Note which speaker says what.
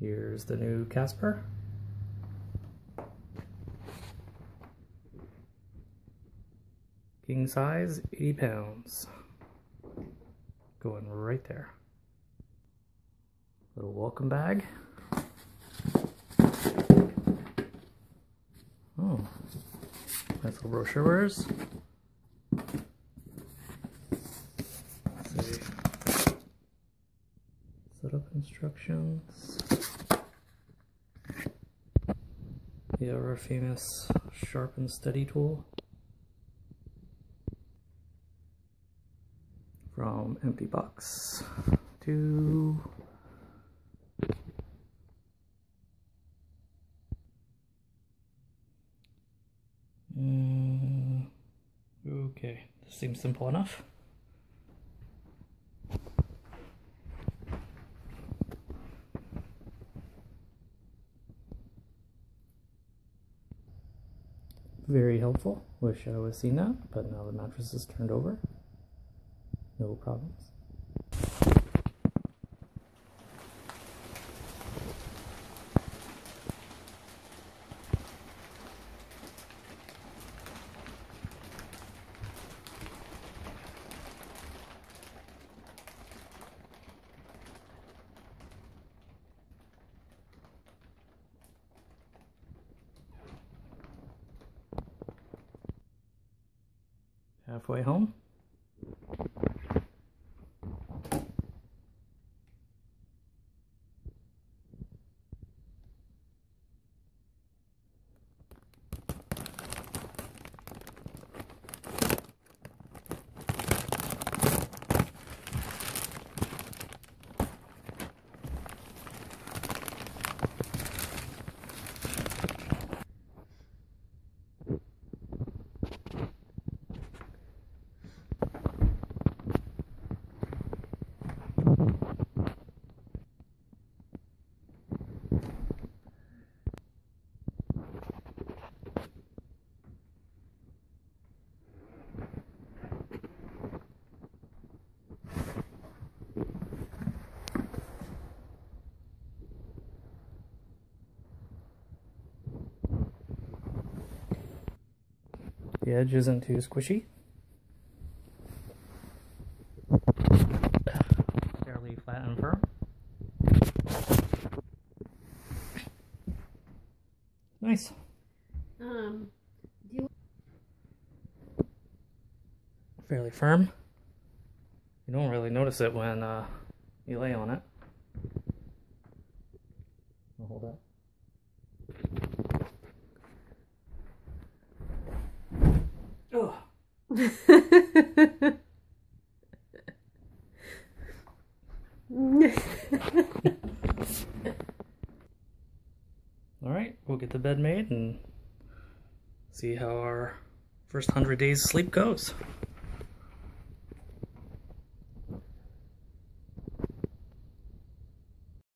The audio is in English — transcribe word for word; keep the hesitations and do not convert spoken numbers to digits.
Speaker 1: Here's the new Casper. King size, eighty pounds. Going right there. Little welcome bag. Oh, nice little brochures. Let's see. Setup instructions. Yeah, our famous sharp and steady tool. From empty box to mm, okay, this seems simple enough. Very helpful. Wish I would have seen that, but now the mattress is turned over. No problems. Halfway home. The edge isn't too squishy. Fairly flat and firm. Nice.
Speaker 2: Um, do you...
Speaker 1: Fairly firm. You don't really notice it when uh, you lay on it. I'll hold that. Oh. All right, we'll get the bed made and see how our first hundred days sleep goes.